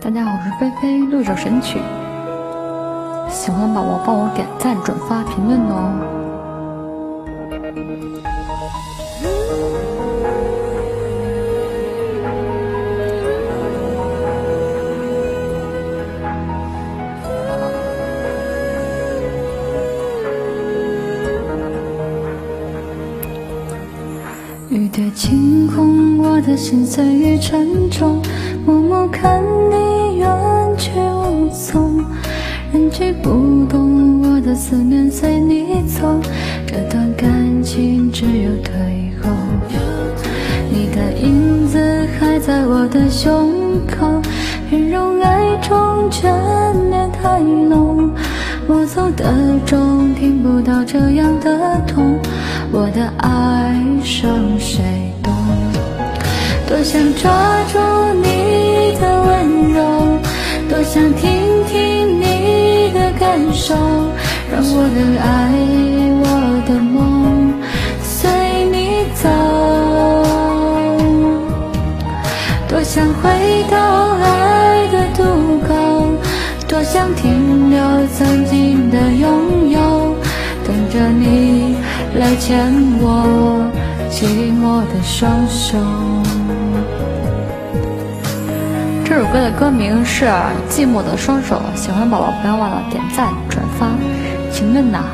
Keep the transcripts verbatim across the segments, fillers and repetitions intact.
大家好，我是菲菲，录一首神曲，喜欢宝宝帮我点赞、转发、评论哦。雨滴轻空，我的心碎与沉重，默默看你远去无踪，人去不动，我的思念随你走，这段感情只有退后。你的影子还在我的胸口，圆融爱中眷恋太浓，我走的重，听不到这样的痛，我的爱剩谁懂？多想抓住你的温柔，多想听听你的感受，让我的爱，我的梦随你走。多想回到爱的渡口，多想停留曾经的拥有，等着你来牵我寂寞的双手。这首歌的歌名是《寂寞的双手》，喜欢的宝宝不要忘了点赞、转发、评论呐。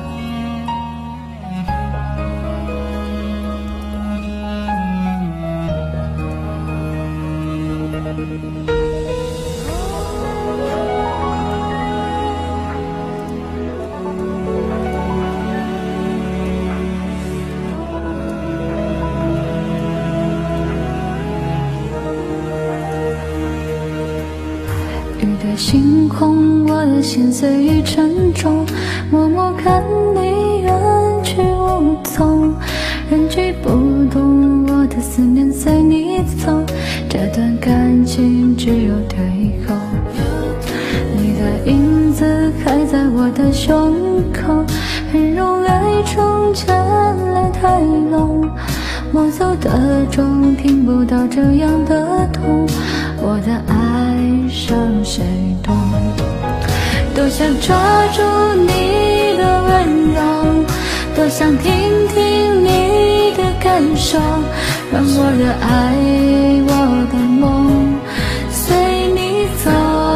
雨的星空，我的心碎与沉重，默默看你远去无踪，人去不动，我的思念随你走，这段感情只有退后。你的影子还在我的胸口，圆融爱中眷恋太浓，我走的重，听不到这样的痛，我的爱剩谁懂？多想抓住你的温柔，多想听听你的感受，让我的爱，我的梦随你走。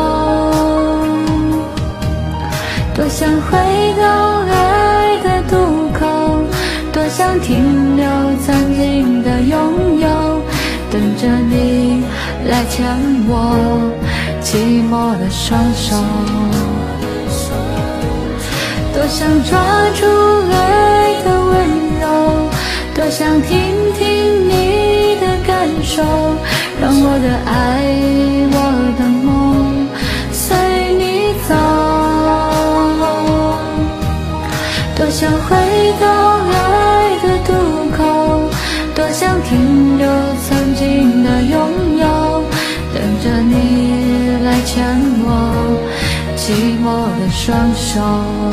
多想回到爱的渡口，多想停留曾经的拥有，等着你来牵我寂寞的双手。多想抓住爱的温柔，多想听听你的感受，让我的爱，我的梦随你走。多想回到爱的渡口，多想停留曾经的拥有，等着你来牵我寂寞的双手。